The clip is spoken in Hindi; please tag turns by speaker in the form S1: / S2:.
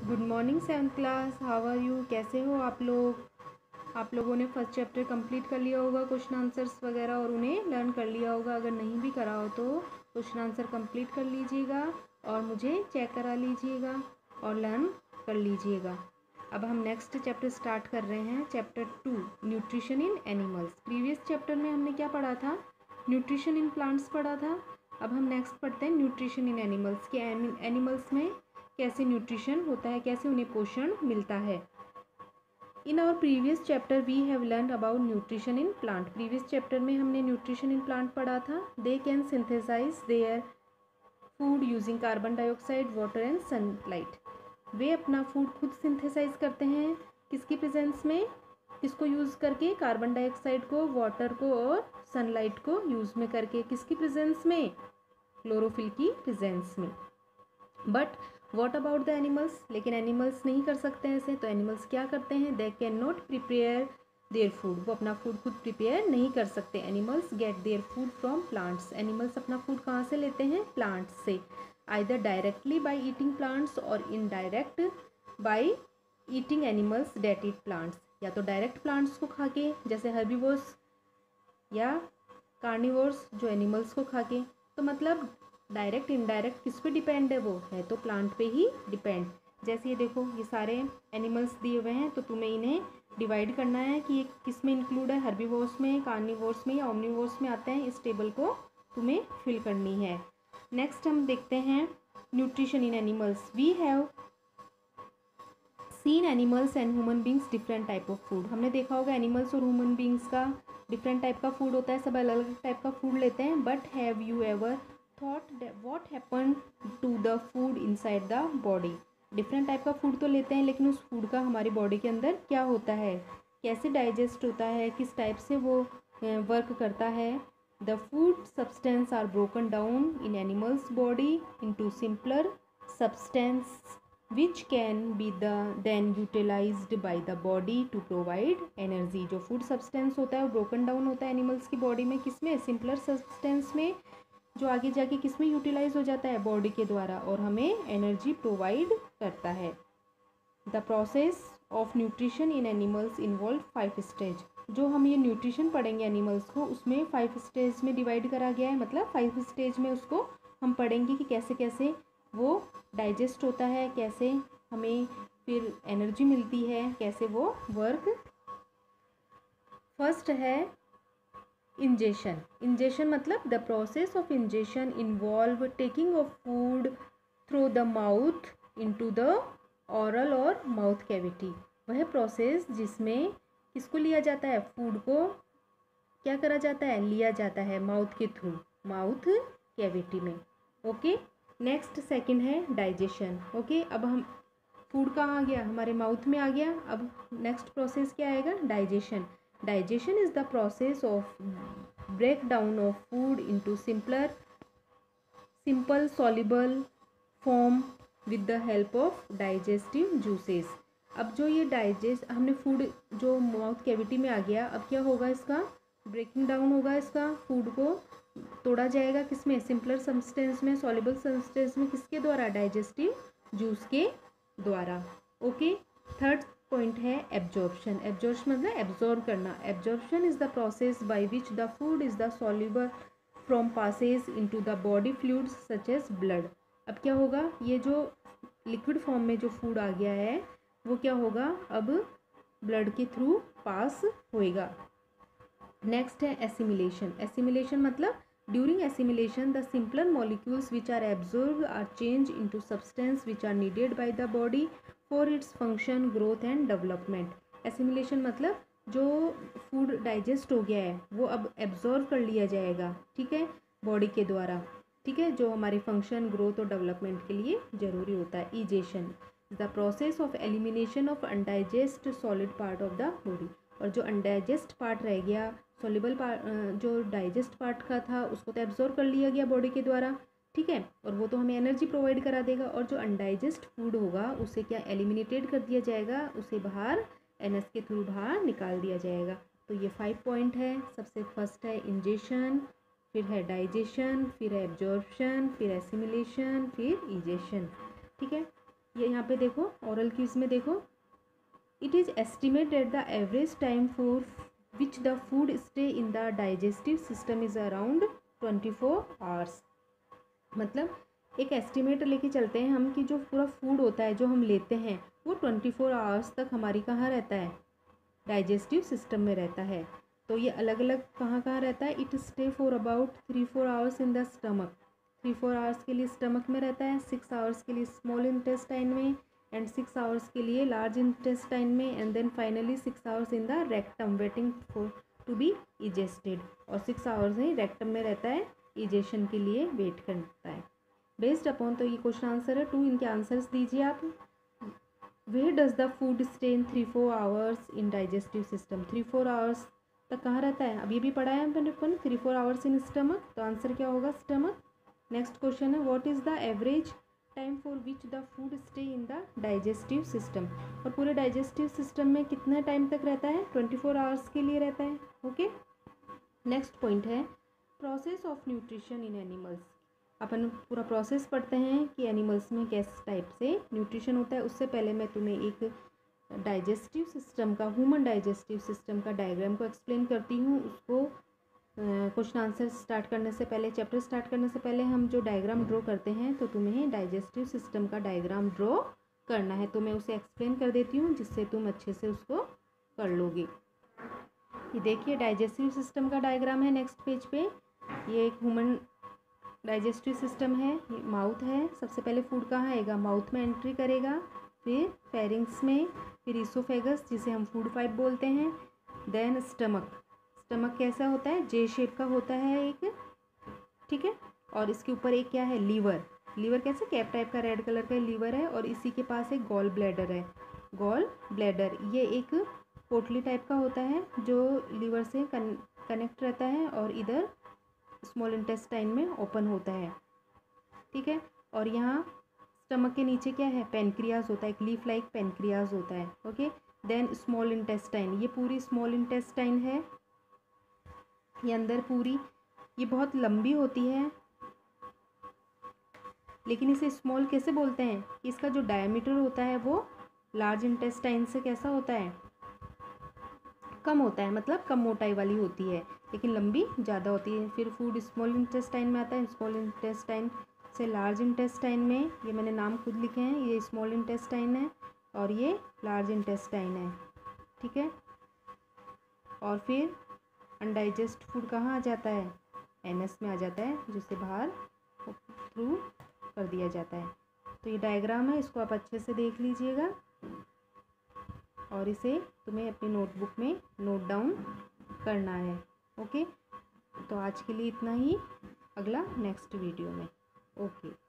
S1: Good morning seventh class, how are you? कैसे हो आप लोग? आप लोगों ने फर्स्ट चैप्टर कंप्लीट कर लिया होगा, क्वेश्चन आंसर्स वगैरह, और उन्हें लर्न कर लिया होगा। अगर नहीं भी करा हो तो क्वेश्चन आंसर कंप्लीट कर लीजिएगा और मुझे चेक करा लीजिएगा और लर्न कर लीजिएगा। अब हम नेक्स्ट चैप्टर स्टार्ट कर रहे हैं, chapter 2, nutrition in animals. Previous chapter में हमने क्या पढ़ा था? न्यूट्रिशन इन प्लांट्स पढ़ा था। अब हम नेक्स्ट पढ़ते हैं न्यूट्रिशन इन एनिमल्स के। एनिमल्स में कैसे न्यूट्रिशन होता है, कैसे उन्हें पोषण मिलता है। In our previous chapter we have learn about nutrition in plant. Previous chapter में हमने न्यूट्रिशन इन प्लांट पढ़ा था। They can synthesize their food using carbon dioxide, water and sunlight. वे अपना फूड खुद सिंथेसाइज करते हैं, किसकी प्रेजेंस में? किसको यूज़ करके? कार्बन डाइऑक्साइड को, वाटर को और सनलाइट को यूज़ में करके। किसकी प्रेजेंस में? क्लोरोफिल की प्रेजेंस में। But what about the animals? लेकिन एनिमल्स नहीं कर सकते हैं ऐसे। तो एनिमल्स क्या करते हैं? They can not prepare their food. वो अपना फूड खुद प्रिपेयर नहीं कर सकते। Animals get their food from plants. Animals अपना फूड कहाँ से लेते हैं? प्लांट्स से। Either directly by eating plants और indirect by eating animals that eat plants. या तो डायरेक्ट प्लांट्स को खा के, जैसे हर्बीवोर्स, या कार्निवोर्स जो एनिमल्स को खा के। तो मतलब डायरेक्ट इनडायरेक्ट किस पे डिपेंड है? वो है तो प्लांट पे ही डिपेंड। जैसे ये देखो, ये सारे एनिमल्स दिए हुए हैं, तो तुम्हें इन्हें डिवाइड करना है कि ये किस में इंक्लूड है, हर्बीवोर्स में, कार्निवोर्स में या ओमनिवोर्स में आते हैं। इस टेबल को तुम्हें फिल करनी है। नेक्स्ट हम देखते हैं nutrition in animals. We have seen animals and human beings different type of food. हमने देखा होगा एनिमल्स और ह्यूमन बींग्स का डिफरेंट टाइप का फूड होता है, सब अलग अलग टाइप का फूड लेते हैं। But have you ever thought what happen to the food inside the body? Different type का फूड तो लेते हैं, लेकिन उस फूड का हमारी बॉडी के अंदर क्या होता है, कैसे डाइजेस्ट होता है, किस टाइप से वो वर्क करता है। The food substance are broken down in animals body into simpler substance which can be then utilized by the body to provide energy। जो फूड सब्सटेंस होता है वो ब्रोकन डाउन होता है एनिमल्स की बॉडी में, किसमें? सिंपलर सब्सटेंस में, जो आगे जाके किसमें यूटिलाइज हो जाता है? बॉडी के द्वारा, और हमें एनर्जी प्रोवाइड करता है। The process of nutrition in animals involve 5 stage. जो हम ये न्यूट्रिशन पढ़ेंगे एनिमल्स को, उसमें 5 स्टेज में डिवाइड करा गया है। मतलब 5 स्टेज में उसको हम पढ़ेंगे कि कैसे कैसे वो डाइजेस्ट होता है, कैसे हमें फिर एनर्जी मिलती है, कैसे वो वर्क। फर्स्ट है इंजेशन। इंजेशन मतलब the process of ingestion involve taking of food through the mouth into the oral और माउथ कैविटी। वह प्रोसेस जिसमें किसको लिया जाता है? फूड को क्या करा जाता है? लिया जाता है माउथ के थ्रू, माउथ कैविटी में। ओके। नेक्स्ट सेकंड है डाइजेशन। ओके, अब हम फूड कहाँ आ गया? हमारे माउथ में आ गया। अब नेक्स्ट प्रोसेस क्या आएगा? Digestion. Digestion is the process of break down of food into simple soluble form with the help of digestive juices. अब जो ये डाइजेस्ट हमने फूड जो माउथ कैविटी में आ गया, अब क्या होगा? इसका ब्रेकिंग डाउन होगा, इसका फूड को तोड़ा जाएगा किसमें? सिंपलर सब्सटेंस में, सॉल्युबल सब्सटेंस में। किसके द्वारा? डाइजेस्टिव जूस के द्वारा। ओके। थर्ड पॉइंट है एब्जॉर्प्शन। एब्जॉर्प्शन मतलब एब्जॉर्ब करना। Absorption is the process by which the food is the soluble from passes into the body fluids such as blood. अब क्या होगा? ये जो लिक्विड फॉर्म में जो फूड आ गया है वो क्या होगा? अब ब्लड के थ्रू पास होएगा। नेक्स्ट है एसिमिलेशन। एसिमिलेशन मतलब during assimilation the simpler molecules which are absorbed are change into substance which are needed by the body for its function, growth and development. Assimilation मतलब जो फूड डाइजेस्ट हो गया है वो अब एब्जॉर्ब कर लिया जाएगा, ठीक है, बॉडी के द्वारा, ठीक है, जो हमारे फंक्शन, ग्रोथ और डेवलपमेंट के लिए ज़रूरी होता है। Egestion the process of elimination of undigest solid part of the body. और जो अनडाइजेस्ट पार्ट रह गया, सॉल्युबल पार्ट, जो डाइजेस्ट पार्ट का था उसको तो एब्जॉर्ब कर लिया गया बॉडी के द्वारा, ठीक है, और वो तो हमें एनर्जी प्रोवाइड करा देगा। और जो अनडाइजेस्ट फूड होगा उसे क्या एलिमिनेटेड कर दिया जाएगा, उसे बाहर एनएस के थ्रू बाहर निकाल दिया जाएगा। तो ये 5 पॉइंट है। सबसे फर्स्ट है इंजेशन, फिर है डाइजेशन, फिर है एब्जॉर्प्शन, फिर एसिमिलेशन, फिर इजेशन, ठीक है। ये यहाँ पे देखो ओरल क्विज में देखो, it is estimated the average time for which the food stay in the digestive system is around 24 hours. मतलब एक एस्टिमेट लेके चलते हैं हम कि जो पूरा फूड होता है जो हम लेते हैं वो 24 आवर्स तक हमारी कहाँ रहता है, डाइजेस्टिव सिस्टम में रहता है। तो ये अलग अलग कहाँ कहाँ रहता है, it stay for about 3-4 hours in the stomach, 3-4 hours के लिए स्टमक में रहता है, 6 आवर्स के लिए स्मॉल इंटेस्टाइन में, एंड 6 आवर्स के लिए लार्ज इंटेस्टाइन में, and then finally 6 hours in the rectum waiting for to be egested. और 6 आवर्स ही रेक्टम में रहता है, इजेशन के लिए वेट करता है। बेस्ड अपॉन, तो ये क्वेश्चन आंसर है 2, इनके आंसर्स दीजिए आप। Where does the food stay in 3-4 hours in digestive system, 3-4 hours तक कहाँ रहता है, अब ये भी पढ़ा है अपन 3-4 आवर्स इन स्टमक, तो आंसर क्या होगा स्टमक। नेक्स्ट क्वेश्चन है what is the average time for which the food stay in the digestive system, और पूरे डाइजेस्टिव सिस्टम में कितने टाइम तक रहता है, 24 आवर्स के लिए रहता है। ओके, नेक्स्ट पॉइंट है process of nutrition in animals. अपन पूरा प्रोसेस पढ़ते हैं कि एनिमल्स में किस टाइप से न्यूट्रिशन होता है। उससे पहले मैं तुम्हें एक डाइजेस्टिव सिस्टम का, ह्यूमन डाइजेस्टिव सिस्टम का डायग्राम को एक्सप्लेन करती हूँ। उसको क्वेश्चन आंसर स्टार्ट करने से पहले, चैप्टर स्टार्ट करने से पहले हम जो डायग्राम ड्रॉ करते हैं, तो तुम्हें डाइजेस्टिव सिस्टम का डायग्राम ड्रॉ करना है। तो मैं उसे एक्सप्लेन कर देती हूँ जिससे तुम अच्छे से उसको कर लोगे। ये देखिए डाइजेस्टिव सिस्टम का डायग्राम है नेक्स्ट पेज पे। ये एक ह्यूमन डाइजेस्टिव सिस्टम है, ये माउथ है। सबसे पहले फूड कहाँ आएगा, माउथ में एंट्री करेगा, फिर फेरिंग्स में, फिर इसोफेगस जिसे हम फूड पाइप बोलते हैं, देन स्टमक। स्टमक कैसा होता है, जे शेप का होता है एक, ठीक है। और इसके ऊपर एक क्या है, लीवर। लीवर कैसे, कैप टाइप का रेड कलर का लीवर है, और इसी के पास एक गॉल ब्लैडर है। गॉल ब्लैडर ये एक पोटली टाइप का होता है जो लीवर से कनेक्ट रहता है और इधर स्मॉल इंटेस्टाइन में ओपन होता है, ठीक है। और यहाँ स्टमक के नीचे क्या है, पेनक्रियाज होता है, एक लीफ लाइक पेनक्रियाज होता है। ओके, देन स्मॉल इंटेस्टाइन, ये पूरी स्मॉल इंटेस्टाइन है, ये अंदर पूरी, ये बहुत लंबी होती है, लेकिन इसे स्मॉल कैसे बोलते हैं, इसका जो डायमीटर होता है वो लार्ज इंटेस्टाइन से कैसा होता है, कम होता है, मतलब कम मोटाई वाली होती है, लेकिन लंबी ज़्यादा होती है। फिर फूड स्मॉल इंटेस्टाइन में आता है, स्मॉल इंटेस्टाइन से लार्ज इंटेस्टाइन में, ये मैंने नाम खुद लिखे हैं, ये स्मॉल इंटेस्टाइन है और ये लार्ज इंटेस्टाइन है, ठीक है। और फिर अनडाइजेस्ट फूड कहाँ आ जाता है, एनएस में आ जाता है, जिसे बाहर थ्रू कर दिया जाता है। तो ये डायग्राम है, इसको आप अच्छे से देख लीजिएगा और इसे तुम्हें अपनी नोटबुक में नोट डाउन करना है। ओके, तो आज के लिए इतना ही, अगला नेक्स्ट वीडियो में। ओके।